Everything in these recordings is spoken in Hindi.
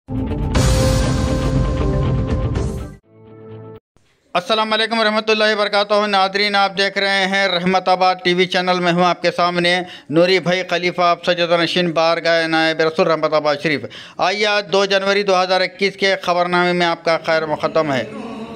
अस्सलाम वालेकुम रहमतुल्लाहि वबरकातुहू। नादरीन, आप देख रहे हैं रहमताबाद टीवी चैनल में हूँ आपके सामने नूरी भाई खलीफा आप सज्जदनशीन बारगाह नायब रसूल रहमताबाद शरीफ। आइए आज 2 जनवरी 2021 के खबरनामे में आपका खैर मुक़द्दम है।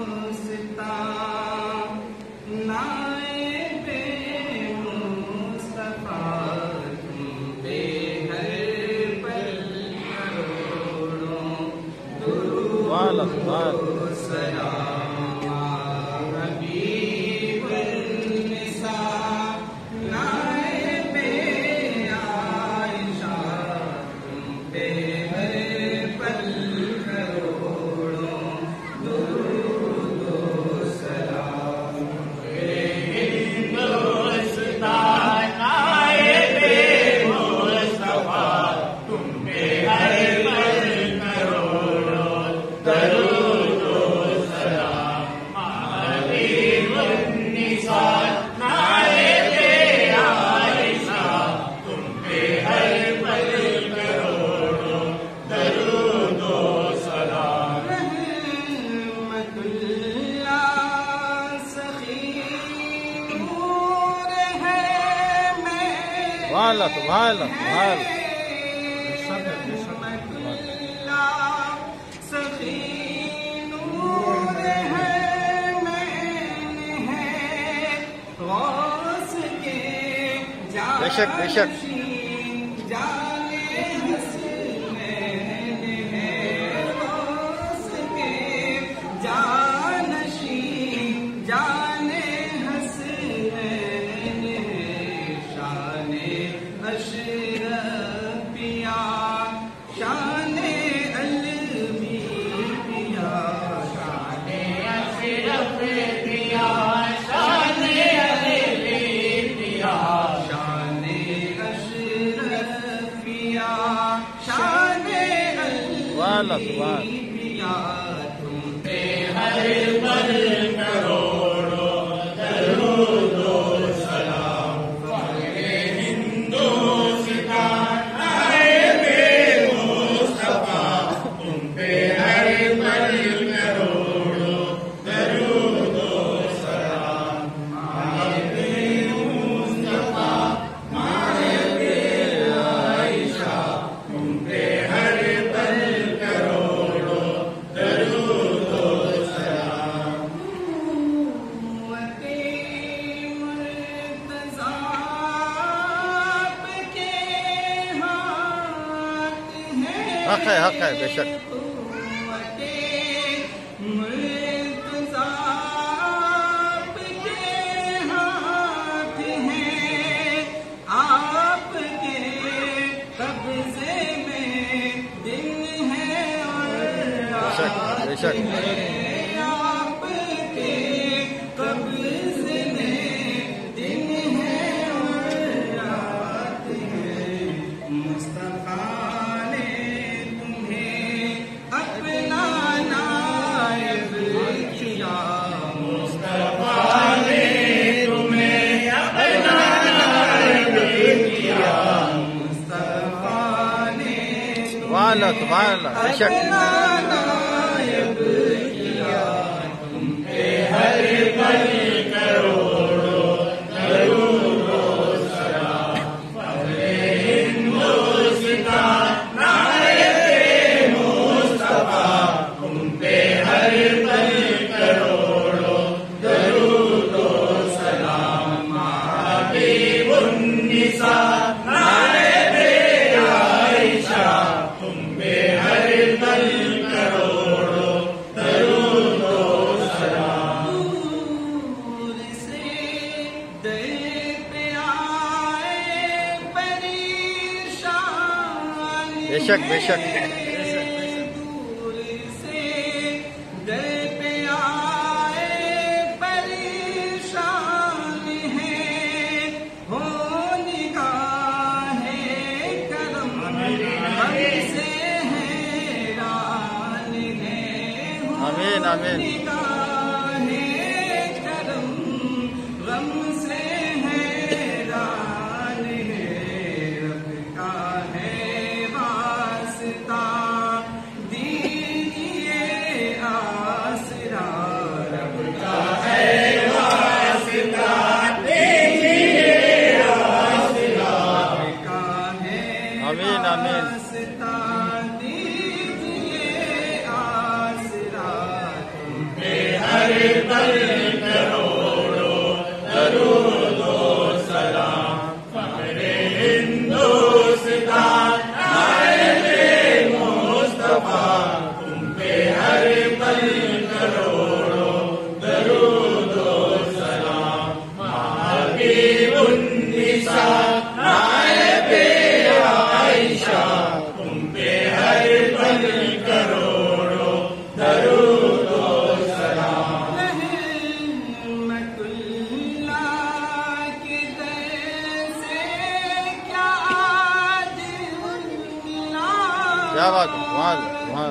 बेशक बेशक हक है बेशक। बेशक बेशक आमीन आमीन। दी क्या बात है, वहाँ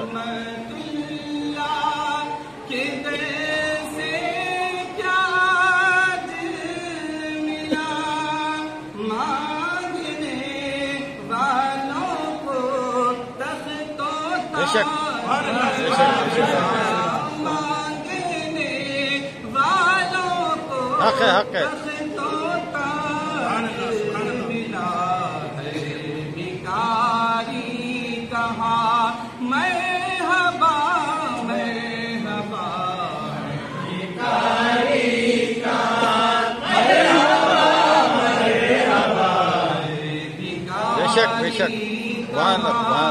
बेशक हक है, हक है। बेशक बेशक, वहाँ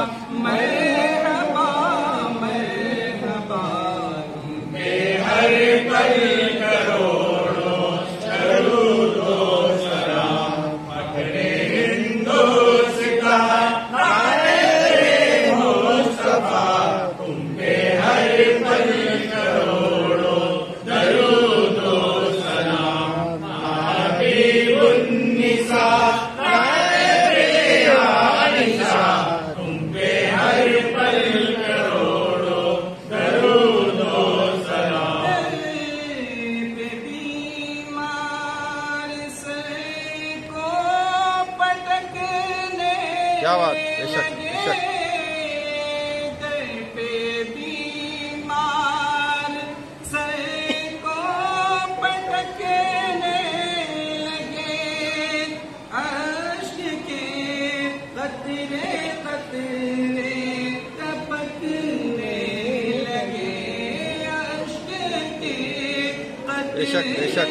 क्या बात, बेशक बेशक। बेशक बेशक।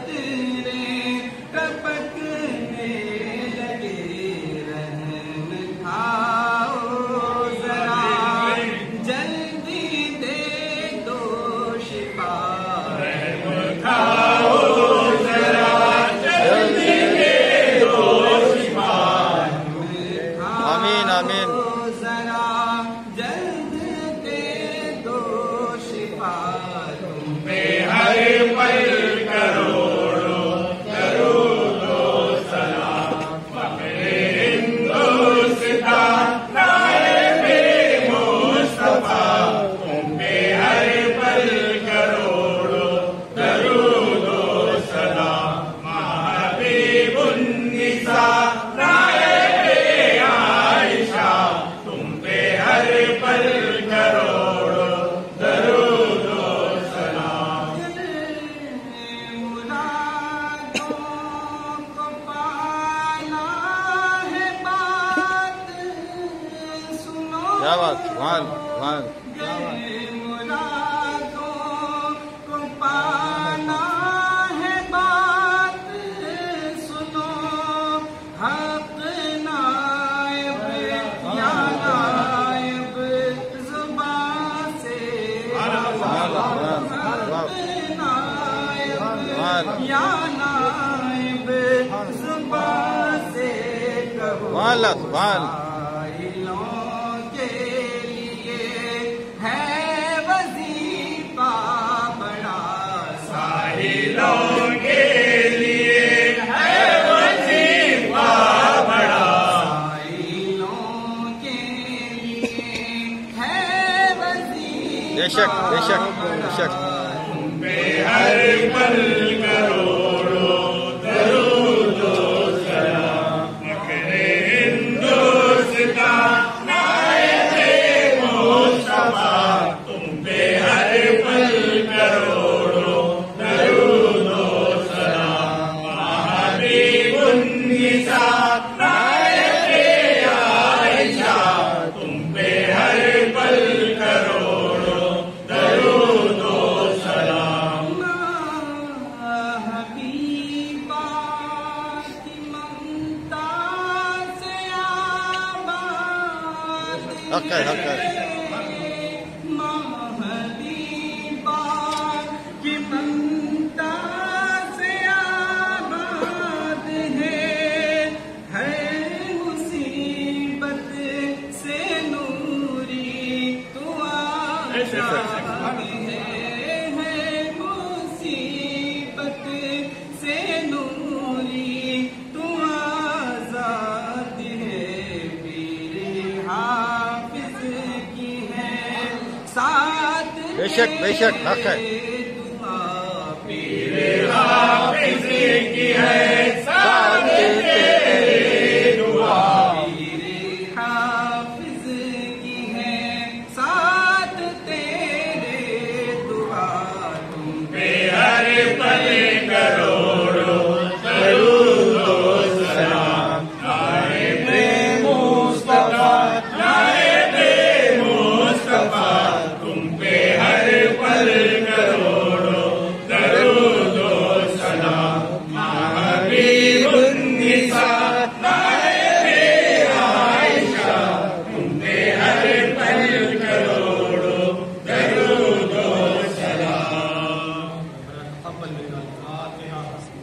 आमीन आमीन। क्या बात, वहाँ वहाँ वाला बेशक बेशक बेशक। हर पल करोड़ों दरूद व सलाम, मकरे हिंदुस्तान नायके मुस्तफा, तुम पे हर पल करोड़ों दरूद व सलाम, हबीबुन्निसा नायके आयशा, तुम पे हर पल करोड़ों दरूद व सलाम, मुसीबत से नूरी तू आजाद है, पीर हाफिज की है साथ बेशक बेशक हक है, पीर हाफिज की है साथ तेरे दुआ, पीर हाफिज की है साथ तेरे दुआ, तुम पे हर पल करोड़ों दरूद व सलाम, नाइबे मुस्तफा नाइबे मुस्तफा, तुम पे हर पल करोड़ों दरूद व सलाम, हबीबुन निसा नाइबे आयशा, तुम पे हर पल करोड़ों दरूद व सलाम। तक़ब्बल मिन्ना al-फ़ातिहा।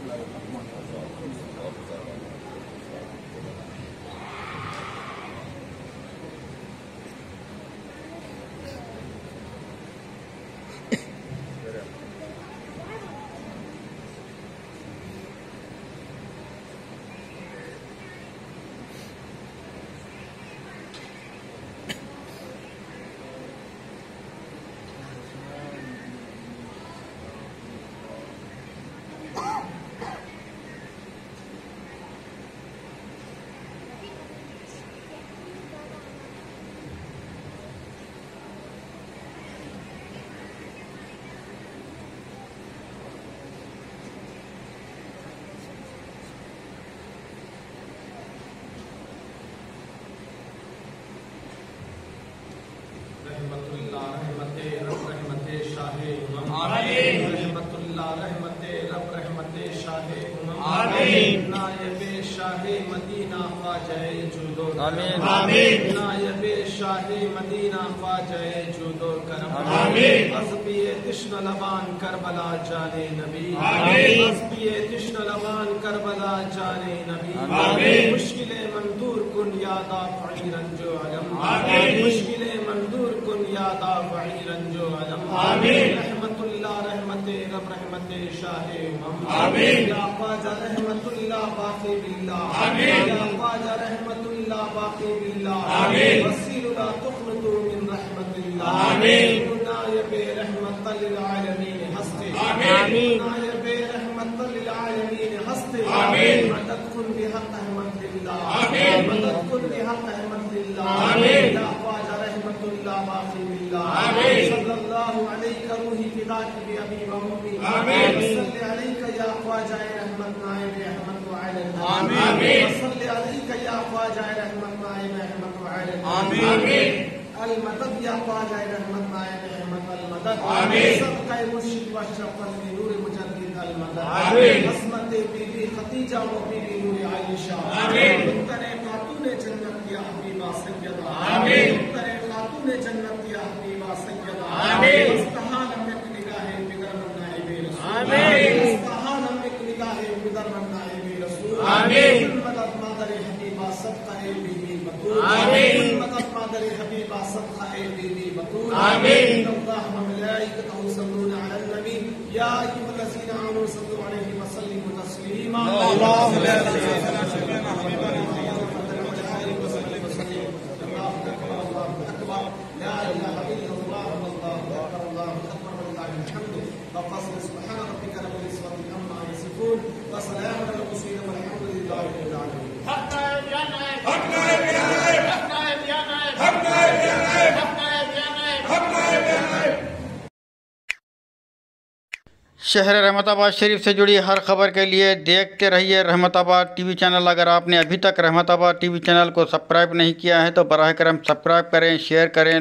रहमतुल्लाह रहमते रब रहमते शाहे उमम, आमीन। रहमतुल्लाह रहमते रब रहमते शाहे उमम, आमीन। नायबे शाहे मदीना ख्वाजा जुदो, आमीन आमीन। नायबे शाहे मदीना ख्वाजा जुदो करम, आमीन। हस्बिए तिश्न लबान करबला जाने नबी, आमीन। हस्बिए तिश्न लबान करबला जाने नबी, आमीन। मुश्किले मंदूर कुन यादा फईरन जो अलम, आमीन। मुश्किले मंदूर कुन यादा फईरन जो अलम, आमीन। रहमतुल्लाह रहमते रब रहमते शाहे उमम, आमीन। या ख्वाजा रहमतुल्लाह बाक़ी बिल्लाह, आमीन। या ख्वाजा रहमतुल्लाह बाक़ी बिल्लाह, आमीन। वसील ला तुखलतु मिन रहमतिल्लाह, आमीन। नायबे रहमतल लिल आलमीन हस्ते, आमीन। नायबे रहमतल लिल आलमीन हस्ते, आमीन। मदद कुन बिहक़ रहमतिल्लाह, आमीन। मदद कुन बिहक़ रहमतिल्लाह, आमीन। या ख्वाजा रहमतुल्लाह बाक़ी बिल्लाह, आमीन। सल्लल्लाहु अलैका रूही फिदाकी बि अबी व उम्मी, आमीन। सल्ली अलैका या ख्वाजा रहमत नाइब रहमत व अलम, आमीन। सल्ली अलैका या ख्वाजा रहमत नाइब रहमत व अलम, आमीन। अल मदद या ख्वाजा रहमत नाइब रहमत अल मदद, आमीन। सदक़े मुर्शिद व शफ़क़त नूर मुजद्दिद अल मदद, आमीन। हस्मत बीबी खदीजा व बीबी नूर आयशा, आमीन। मुत्तरे खातून जन्नत या हबीबा सय्यदा, आमीन। मुत्तरे खातून जन्नत या हबीबा सय्यदा, आमीन। इस्तहान में निगाहे बिदर नाइबे रसूल, आमीन। इस्तहान में निगाहे बिदर नाइबे रसूल, आमीन। मदद मादरे हबीबा सदक़ा बीबी बतूल, आमीन। मदद मादरे हबीबा सदक़ा बीबी बतूल, आमीन। अल्लाह व मलाइकतहु युसल्लूना अलन नबी या अय्युहल्लज़ीना आमनू सल्लू अलैहि व सल्लिमू तस्लीमा, अल्लाहुम्मा ला इलाहा इल्ला अनता हबीबना لا إله إلا الله والله أكبر الله أكبر ولله الحمد وقصر سبحان ربك رب العزة عما يصفون وسلام على المرسلين والحمد لله رب العالمين. حق نائب يا نائب، حق نائب يا نائب، حق نائب يا نائب، حق نائب يا نائب، حق نائب يا نائب، حق نائب يا نائب. शहर रहमताबाद शरीफ से जुड़ी हर खबर के लिए देखते रहिए रहमताबाद टीवी चैनल। अगर आपने अभी तक रहमताबाद टीवी चैनल को सब्सक्राइब नहीं किया है तो बराह करम सब्सक्राइब करें, शेयर करें।